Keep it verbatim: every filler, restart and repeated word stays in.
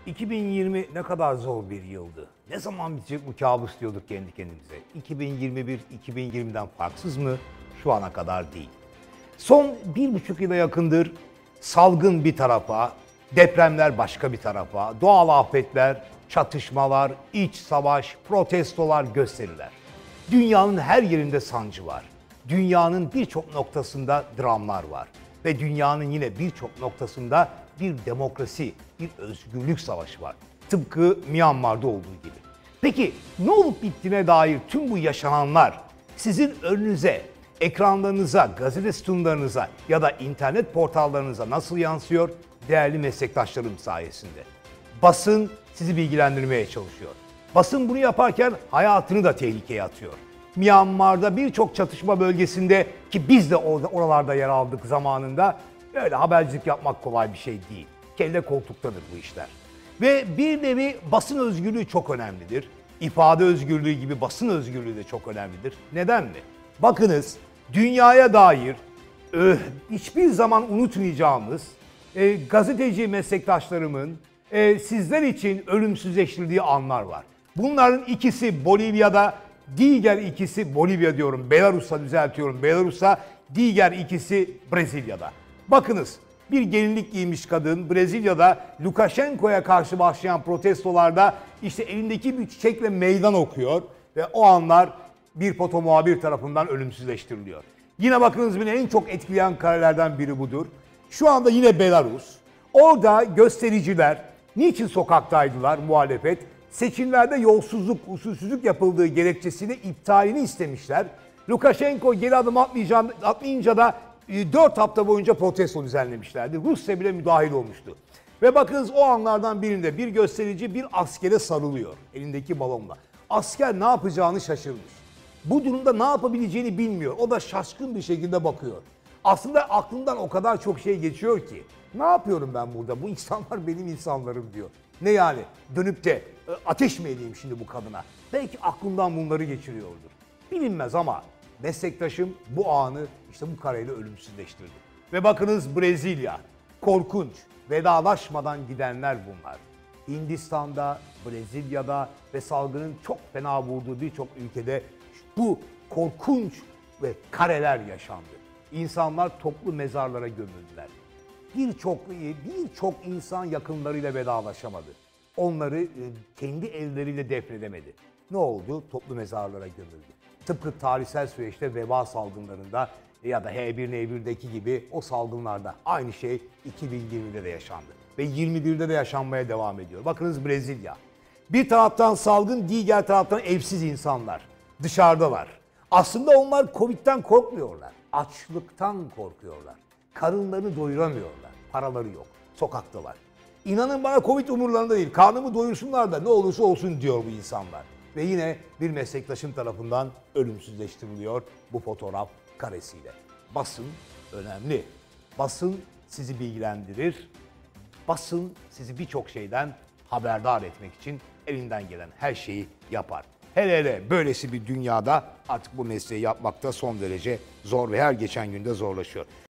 iki bin yirmi ne kadar zor bir yıldı. Ne zaman bitecek bu kabus diyorduk kendi kendimize. iki bin yirmi bir iki bin yirmiden farksız mı? Şu ana kadar değil. Son bir buçuk yıla yakındır salgın bir tarafa, depremler başka bir tarafa, doğal afetler, çatışmalar, iç savaş, protestolar, gösteriler. Dünyanın her yerinde sancı var. Dünyanın birçok noktasında dramlar var. Ve dünyanın yine birçok noktasında bir demokrasi, bir özgürlük savaşı var. Tıpkı Myanmar'da olduğu gibi. Peki ne olup bittiğine dair tüm bu yaşananlar sizin önünüze, ekranlarınıza, gazete sütunlarınıza ya da internet portallarınıza nasıl yansıyor? Değerli meslektaşlarım sayesinde. Basın sizi bilgilendirmeye çalışıyor. Basın bunu yaparken hayatını da tehlikeye atıyor. Myanmar'da birçok çatışma bölgesinde ki biz de orada oralarda yer aldık zamanında, öyle habercilik yapmak kolay bir şey değil. Kelle koltuktadır bu işler. Ve bir nevi basın özgürlüğü çok önemlidir. İfade özgürlüğü gibi basın özgürlüğü de çok önemlidir. Neden mi? Bakınız, dünyaya dair öh, hiçbir zaman unutmayacağımız e, gazeteci meslektaşlarımın e, sizler için ölümsüzleştirdiği anlar var. Bunların ikisi Bolivya'da, diğer ikisi Bolivya diyorum, Belarus'a düzeltiyorum, Belarus'a, diğer ikisi Brezilya'da. Bakınız, bir gelinlik giymiş kadın Brezilya'da Lukashenko'ya karşı başlayan protestolarda işte elindeki bir çiçekle meydan okuyor ve o anlar bir foto muhabir tarafından ölümsüzleştiriliyor. Yine bakınız beni en çok etkileyen karelerden biri budur. Şu anda yine Belarus. Orada göstericiler niçin sokaktaydılar muhalefet? Seçimlerde yolsuzluk, usulsüzlük yapıldığı gerekçesiyle iptalini istemişler. Lukashenko geri adım atmayınca da dört hafta boyunca protesto düzenlemişlerdi. Rusya bile müdahil olmuştu. Ve bakınız o anlardan birinde bir gösterici bir askere sarılıyor elindeki balonla. Asker ne yapacağını şaşırmış. Bu durumda ne yapabileceğini bilmiyor. O da şaşkın bir şekilde bakıyor. Aslında aklından o kadar çok şey geçiyor ki. Ne yapıyorum ben burada? Bu insanlar benim insanlarım diyor. Ne yani? Dönüp de ateş mi edeyim şimdi bu kadına? Belki aklından bunları geçiriyordur. Bilinmez ama meslektaşım bu anı işte bu kareyle ölümsüzleştirdi. Ve bakınız Brezilya. Korkunç. Vedalaşmadan gidenler bunlar. Hindistan'da, Brezilya'da ve salgının çok fena vurduğu birçok ülkede bu korkunç ve kareler yaşandı. İnsanlar toplu mezarlara gömüldüler. Birçok birçok insan yakınlarıyla vedalaşamadı. Onları kendi elleriyle defnedemedi. Ne oldu? Toplu mezarlara gömüldü. Tıpkı tarihsel süreçte veba salgınlarında ya da H bir N bir'deki gibi o salgınlarda aynı şey iki bin yirmide de yaşandı. Ve yirmi birde de yaşanmaya devam ediyor. Bakınız Brezilya. Bir taraftan salgın, diğer taraftan evsiz insanlar. Dışarıdalar. Aslında onlar Covid'den korkmuyorlar. Açlıktan korkuyorlar. Karınlarını doyuramıyorlar. Paraları yok. Sokaktalar. İnanın bana Covid umurlarında değil. Karnımı doyursunlar da ne olursa olsun diyor bu insanlar. Ve yine bir meslektaşım tarafından ölümsüzleştiriliyor bu fotoğraf karesiyle. Basın önemli. Basın sizi bilgilendirir. Basın sizi birçok şeyden haberdar etmek için elinden gelen her şeyi yapar. Hele hele böylesi bir dünyada artık bu mesleği yapmakta son derece zor ve her geçen günde zorlaşıyor.